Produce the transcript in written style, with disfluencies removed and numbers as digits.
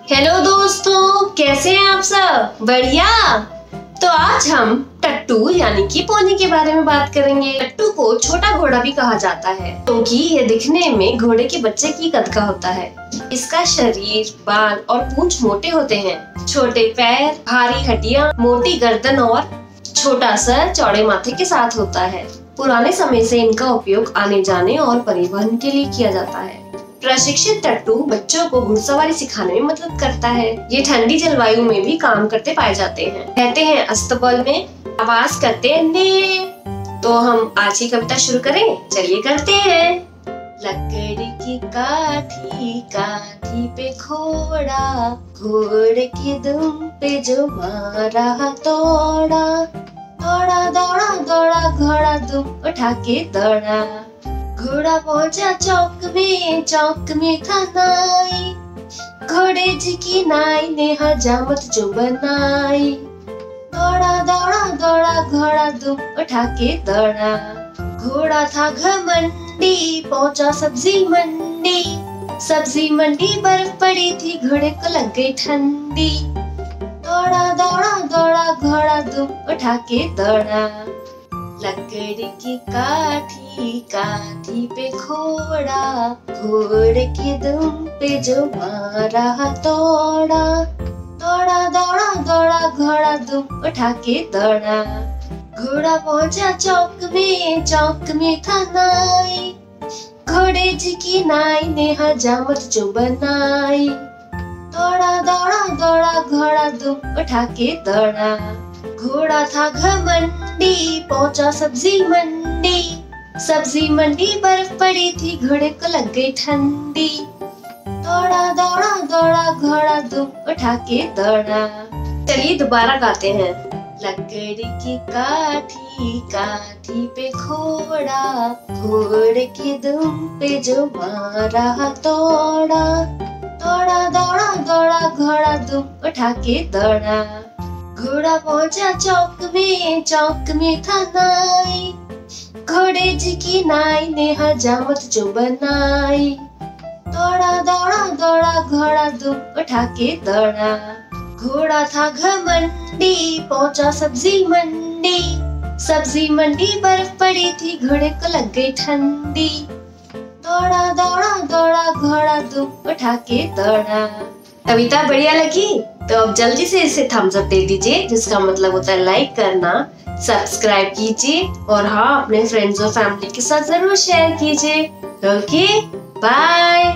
Hello दोस्तों, कैसे हैं आप सब? बढ़िया। तो आज हम टट्टू यानी कि पोनी के बारे में बात करेंगे। टट्टू को छोटा घोड़ा भी कहा जाता है क्योंकि ये दिखने में घोड़े के बच्चे की कद का होता है। इसका शरीर, बाल और पूंछ मोटे होते हैं। छोटे पैर, भारी हड्डियां, मोटी गर्दन और छोटा सर चौड़े माथे के साथ होता है। पुराने समय से इनका उपयोग आने जाने और परिवहन के लिए किया जाता है। प्रशिक्षित टट्टू बच्चों को घुड़सवारी सिखाने में मदद करता है। ये ठंडी जलवायु में भी काम करते पाए जाते हैं। रहते हैं अस्तबल में, आवाज करते हैं ने। तो हम आज की कविता शुरू करें, चलिए करते हैं। लकड़ी की काठी, काठी पे घोड़ा, घोड़े की दुम पे जो मारा तोड़ा, दौड़ा दौड़ा दौड़ा घोड़ा दुम उठा के दौड़ा। घोड़ा पहुंचा चौक में था नाई, घोड़े जी की नाई ने हजामत जो बनाई। दौड़ा दौड़ा दौड़ा घोड़ा दुम उठा के दौड़ा। घोड़ा था घमंडी, पहुंचा सब्जी मंडी, सब्जी मंडी बर्फ पड़ी थी, घोड़े को लग गई ठंडी। दौड़ा दौड़ा दौड़ा घोड़ा दुम उठा के दौड़ा। लकड़ी की काठी, काठी पे घोड़ा, घोड़े की दुम पे जो मारा तोड़ा, दौड़ा दौड़ा दौड़ा घोड़ा दुम उठा के दौड़ा। घोड़ा पहुंचा चौक में था नाई, घोड़े जी की नाई ने हजामत जो बनाई। दौड़ा दौड़ा दौड़ा घोड़ा दुम उठा के दौड़ा। घोड़ा था घमंडी, पहुंचा सब्जी मंडी, सब्जी मंडी बर्फ पड़ी थी, घोड़े को लग गई ठंडी। दौड़ा दौड़ा दौड़ा घोड़ा दुम उठा के दौड़ा। चलिए दोबारा गाते हैं। लकड़ी की काठी, काठी पे घोड़ा, घोड़े की दुम पे जो मारा तोड़ा, दौड़ा दौड़ा दौड़ा घोड़ा दुम उठा के दौड़ा। घोड़ा पहुंचा चौक में था नाई, घोड़े जी की नाई ने हजामत जो बनाई। दौड़ा दौड़ा दौड़ा घोड़ा दुम उठा के दौड़ा। घोड़ा था घमंडी, पहुंचा सब्जी मंडी, सब्जी मंडी बर्फ पड़ी थी, घोड़े को लग गई ठंडी। दौड़ा दौड़ा दौड़ा घोड़ा दुम उठा के दौड़ा। कविता बढ़िया लगी? तो अब जल्दी से इसे थम्स अप दे दीजिए, जिसका मतलब होता है लाइक करना। सब्सक्राइब कीजिए और हाँ, अपने फ्रेंड्स और फैमिली के साथ जरूर शेयर कीजिए। Okay, bye.